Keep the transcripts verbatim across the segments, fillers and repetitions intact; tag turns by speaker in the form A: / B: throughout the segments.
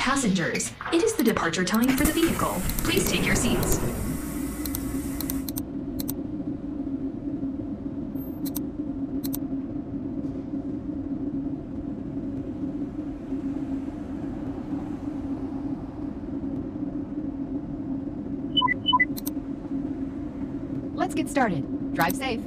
A: Passengers, it is the departure time for the vehicle. Please take your seats.
B: Let's get started. Drive safe.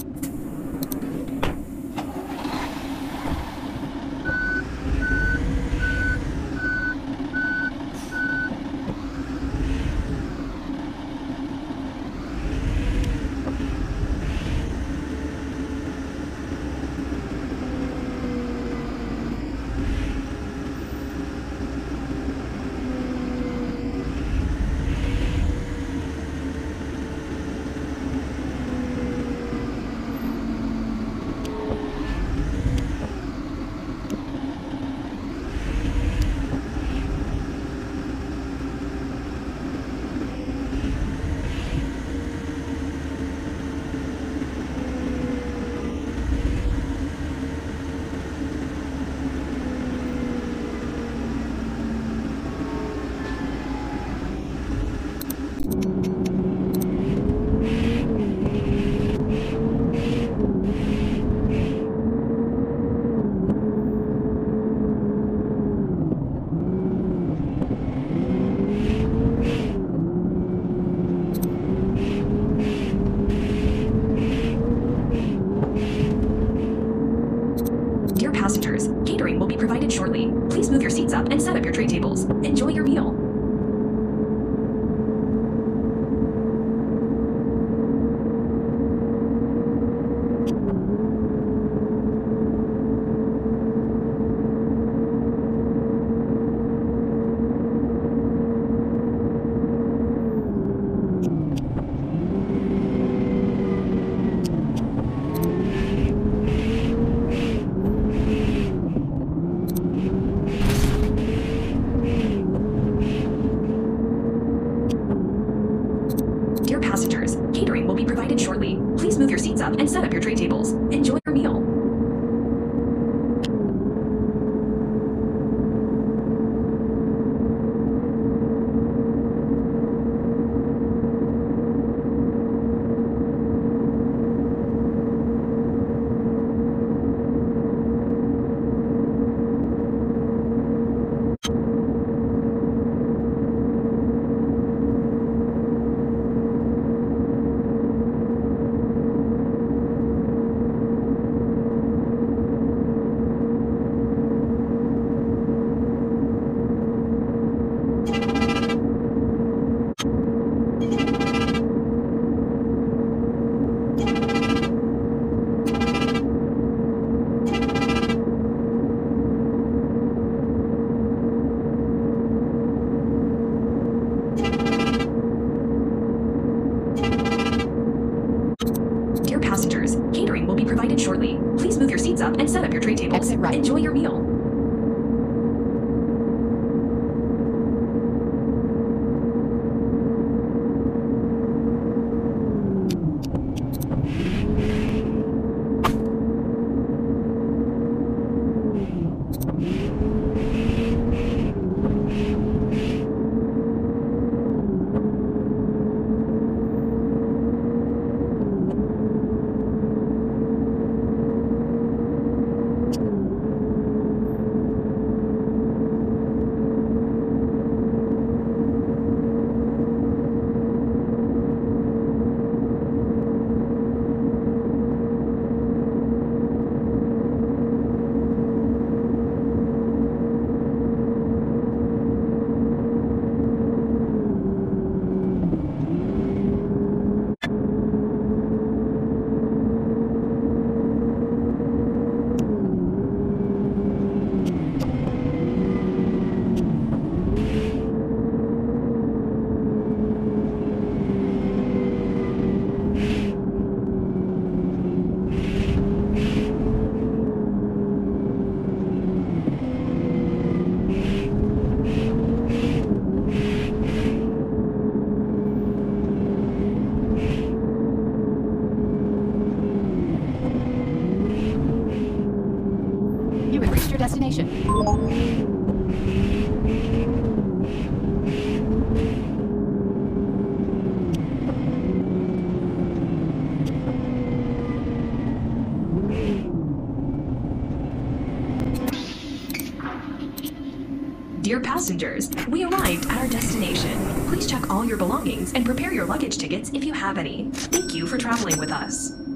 B: Passengers, catering will be provided shortly. Please move your seats up and set up your tray tables. Enjoy your meal. Passengers, catering will be provided shortly. Please move your seats up and set up your tray tables. Enjoy your meal. Passengers, catering will be provided shortly. Please move your seats up and set up your tray tables. Exit right.
A: Enjoy your meal.
B: You have reached your destination. Dear passengers, we arrived at our destination. Please check all your belongings and prepare your luggage tickets if you have any. Thank you for traveling with us.